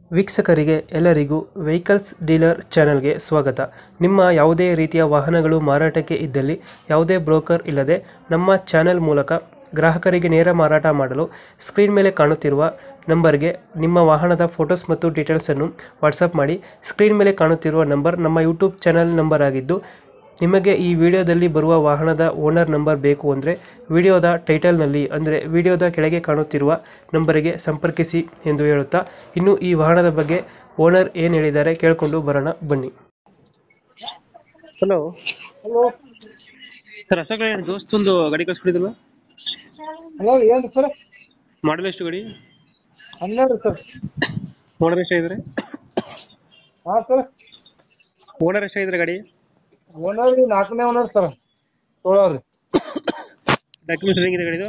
ವೀಕ್ಷಕರಿಗೆ ಎಲ್ಲರಿಗೂ vehicles dealer ಚಾನೆಲ್ಗೆ ಸ್ವಾಗತ. ನಿಮ್ಮ ಯಾವುದೇ ರೀತಿಯ ವಾಹನಗಳು ಮಾರಾಟಕ್ಕೆ ಇದ್ದಲ್ಲಿ ಯಾವುದೇ ಬ್ರೋಕರ್ ಇಲ್ಲದೆ ನಮ್ಮ ಚಾನೆಲ್ ಮೂಲಕ ಗ್ರಾಹಕರಿಗೆ ನೇರ ಮಾರಾಟ ಮಾಡಲು ಸ್ಕ್ರೀನ್ ಮೇಲೆ ಕಾಣುತ್ತಿರುವ ನಂಬರ್ಗೆ ನಿಮ್ಮ ವಾಹನದ ಫೋಟೋಸ್ ಮತ್ತು ಡೀಟೇಲ್ಸನ್ನು ವಾಟ್ಸಪ್ ಮಾಡಿ. ಸ್ಕ್ರೀನ್ ಮೇಲೆ ಕಾಣುತ್ತಿರುವ ನಂಬರ್ ನಮ್ಮ ಯೂಟ್ಯೂಬ್ ಚಾನೆಲ್ ನಂಬರ್ ಆಗಿದ್ದು, ನಿಮಗೆ ಈ ವಿಡಿಯೋದಲ್ಲಿ ಬರುವ ವಾಹನದ ಓನರ್ ನಂಬರ್ ಬೇಕು ಅಂದರೆ ವಿಡಿಯೋದ ಟೈಟಲ್ನಲ್ಲಿ ಅಂದರೆ ವಿಡಿಯೋದ ಕೆಳಗೆ ಕಾಣುತ್ತಿರುವ ನಂಬರಿಗೆ ಸಂಪರ್ಕಿಸಿ ಎಂದು ಹೇಳುತ್ತಾ, ಇನ್ನು ಈ ವಾಹನದ ಬಗ್ಗೆ ಓನರ್ ಏನು ಹೇಳಿದ್ದಾರೆ ಕೇಳಿಕೊಂಡು ಬರೋಣ ಬನ್ನಿ. ಹಲೋ ಹಲೋ ಸರ್, ಅಶೋಕ್ ದೋಸ್ತೊಂದು ಗಾಡಿ ಕಳ್ಸ್ಕೊಡಿದ್ರಲ್ಲ, ಹಲೋ ಏನು ಸರ್? ಮಾಡಲ್ ಎಷ್ಟು ಗಾಡಿ? 12 ಸರ್. ಓನರ್ ಎಷ್ಟಾಗಿದ್ದಾರೆ? ಹಾಂ ಸರ್, ಓನರ್ ಎಷ್ಟಾಗಿದ್ದಾರೆ ಗಾಡಿ? ಓನರ್ 4ನೇ ಓನರ್ ಸರ್. ತೊಗೊಳೋರಿ ಡಾಕ್ಯುಮೆಂಟ್ಸ್ ಹೆಂಗಿದೆ ಗಾಡಿದು?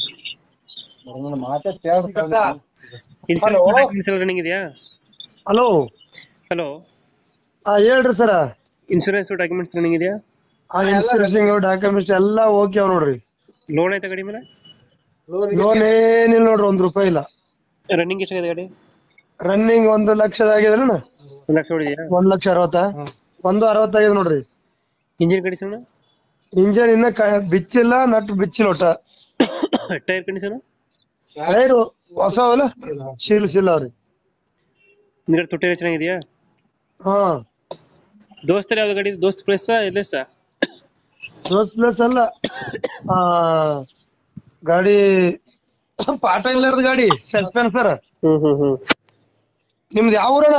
ಹಲೋ ಡಾಕ್ಯುಮೆಂಟ್ಸ್ ಎಲ್ಲ ರನ್ನಿಂಗ್ ಇದೆಯಾ? ಹಲೋ ಹಲೋ, ಹಾಂ ಹೇಳ್ರಿ ಸರ. ಇನ್ಶೂರೆನ್ಸ್ ಡಾಕ್ಯುಮೆಂಟ್ಸ್ ರನ್ನಿಂಗ್ ಇದೆಯಾ? ಇನ್ಸೂರೆನ್ಸಿಂಗ್ ಡಾಕ್ಯುಮೆಂಟ್ಸ್ ಎಲ್ಲ ಓಕೆ ಅವ ನೋಡ್ರಿ. ಲೋನ್ ಆಯ್ತಾ ಗಾಡಿ ಮೇಲೆ? ಲೋನ್ ಏನಿಲ್ಲ ನೋಡ್ರಿ, ₹1 ಇಲ್ಲ. ರನ್ನಿಂಗ್ ಎಷ್ಟಾಗಿದೆ ಗಾಡಿ? ರನ್ನಿಂಗ್ 1 ಲಕ್ಷದ ಆಗಿದೆ ಅಣ್ಣ. 1 ಲಕ್ಷ ಹೊಡಿದೆಯಾ? 1,60,000 1,60 ಆಗಿದೆ ನೋಡ್ರಿ. Engine condition? ಇಂಜನ್ ಇನ್ನ ಬಿಚ್ಚಿಲ್ಲ, ನಟ್ ಬಿಚ್ಚಿಲ್ಲ ಒಟ್ಟ. Tyre condition? ಟೈರ್ ಹೊಸವಲ್ಲ, ಶೀಲ್ ಅವ್ರಿ. ಹಿಂದ್ಗಡೆ ತೊಟ್ಟಿ ಚೆನ್ನಾಗಿದೆಯಾ? ಹಾ, ದೋಸ್ತಲ್ಲಿ ಯಾವ್ದು ಗಾಡಿ? ದೋಸ್ತ್ ಪ್ಲಸ್ ಎಲ್ಲ ದೋಸ್ತ್ ಪ್ಲಸ್ ಅಲ್ಲ, ಆ ಗಾಡಿ ಪಾಠ ಇಲ್ಲಾರ್ದ ಗಾಡಿ, ಸಸ್ಪೆನ್ಸರ್. ನಿಮ್ದು ಯಾವ ಊರಣ?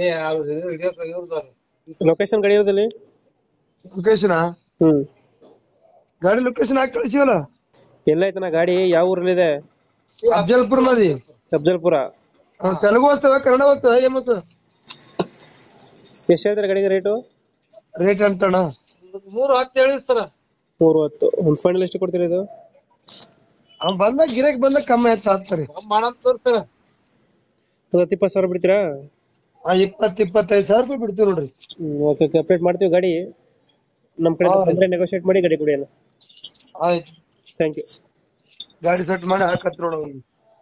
ಲೊಕೇಶನ್ ಗಾಡಿ ಇರೋದಲ್ಲಿ? ಲೊಕೇಶನ್ ಗಾಡಿ ಲೊಕೇಶನ್ ಹಾಕಿ ಕಳಿಸಿವಲ್ಲ. ಎಲ್ಲ ಐತನ ಗಾಡಿ? ಯಾವ ಊರಲ್ಲಿದೆ? ಅಫ್ಜಲ್ಪುರ್ ನದಿ. ಅಫ್ಜಲ್ಪುರ. ತೆಲುಗು ಓದ್ತೇವೆ, ಕನ್ನಡ ಓದ್ತೇವೆ, ಏನ್ ಮತ್ತೆ? ಎಷ್ಟು ಹೇಳ್ತಾರೆ ಗಾಡಿಗೆ ರೇಟು? ರೇಟ್ ಅಂತಣ್ಣ 3,10 ಹೇಳಿ ಸರ. 3,10. ಒಂದು ಫೈನಲ್ ಎಷ್ಟು ಕೊಡ್ತೀರಾ ಇದು? ಬಂದಾಗ ಗಿರಾಕಿ ಬಂದಾಗ ಕಮ್ಮಿ ಹೆಚ್ಚು ಹಾಕ್ತಾರೆ. ಸರ್ 10-20 ಸಾವಿರ ಬಿಡ್ತೀರಾ? 20-25 ಸಾವಿರ ರೂಪಾಯಿ ಬಿಡ್ತೀವಿ ನೋಡ್ರಿ. ಓಕೆ, ಅಪ್ಡೇಟ್ ಮಾಡ್ತೀವಿ. ಗಾಡಿ ನಮ್ಮ ಕಡೆ ಬಂದ್ರೆ ನೆಗೋಷಿಯೇಟ್ ಮಾಡಿ ಗಾಡಿ ಕೊಡಿ ಅಣ್ಣ. ಆಯ್ತು, ಥ್ಯಾಂಕ್ ಯು. ಗಾಡಿ ಸೆಟ್ ಮಾಡಿ ಹಾಕತ್ ನೋಡ.